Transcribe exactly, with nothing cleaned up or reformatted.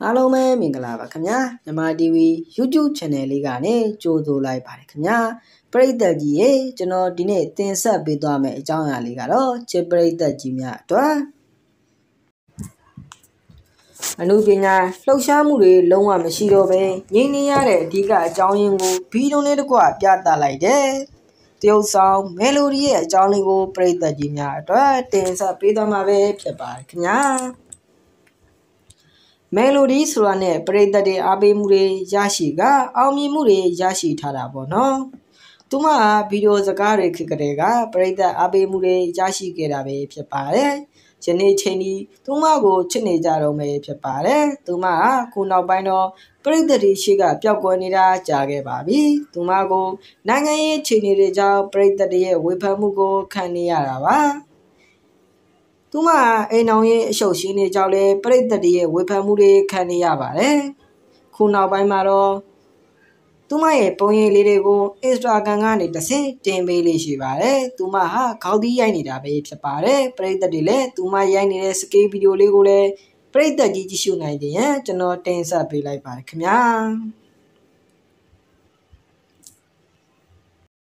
အားလုံးပဲမင်္ဂလာပါခင်ဗျာမြန်မာ တီဗီ YouTube Channel လေးကနေကြိုဆိုလိုက်ပါတယ်ခင်ဗျာပရိသတ်ကြီးရေကျွန်တော်ဒီနေ့တင်ဆက်ပေးသွားမယ့်အကြောင်းအရာလေးကတော့ချစ်ပရိသတ်ကြီးများအတွက်အမှုပညာလှုပ်ရှားမှုတွေလုံးဝမရှိတော့ဘဲငြိမ်းနေရတဲ့အဓိကအကြောင်းရင်းကိုဗီဒီယိုလေးတစ်ခုပြသလိုက်တယ်တရုတ်ဆောင်မဲလိုဒီရဲ့အကြောင်းလေးကိုပရိသတ်ကြီးများအတွက်တင်ဆက်ပေးသွားမှာပဲဖြစ်ပါတယ်ခင်ဗျာမဲလိုဒီဆိုတာနဲ့ပရိသတ်တွေအားပေးမှုတွေရရှိကအောင်မြင်မှုတွေရရှိထားတာပေါ့နော်သူမဗီဒီယိုစကားတွေခေတ်ကလေးကပရိသတ်အားပေးမှုတွေရရှိခဲ့တာပဲဖြစ်ပါတယ်ယနေ့ချိန်ဒီသူမကိုချစ်နေကြတော့မယ်ဖြစ်ပါတယ်သူမကခုနောက်ပိုင်းတော့ပရိသတ်တွေရှိကပျောက်ကွယ်နေတာကြာခဲ့ပါပြီသူမကိုနိုင်ငံရေးခြေနေတွေကြောင့်ပရိသတ်တွေရဲ့ဝေဖန်မှုကိုခံနေရတာပါသူမအိမ်အောင်ရဲ့အရှုပ်ရှင်းနေကြောင်းလဲပရိသတ်တွေရဲ့ဝေဖန်မှုတွေခံနေရပါတယ်ခုနောက်ပိုင်းမှာတော့သူမရဲ့ပုံရိပ်လေးတွေကို Instagram ကနေတစ်ဆင့်တင်ပေးလေးရှိပါတယ်သူမဟာခေါင်းသီးရိုက်နေတာပဲဖြစ်ပါတယ်ပရိသတ်တွေလည်းသူမရိုက်နေတဲ့စကေးဗီဒီယိုလေးကိုလည်းပရိသတ်ကြီးကြည့်ရှုနိုင်တဲ့ရန်ကျွန်တော်တင်ဆက်ပေးလိုက်ပါတယ်ခင်ဗျာ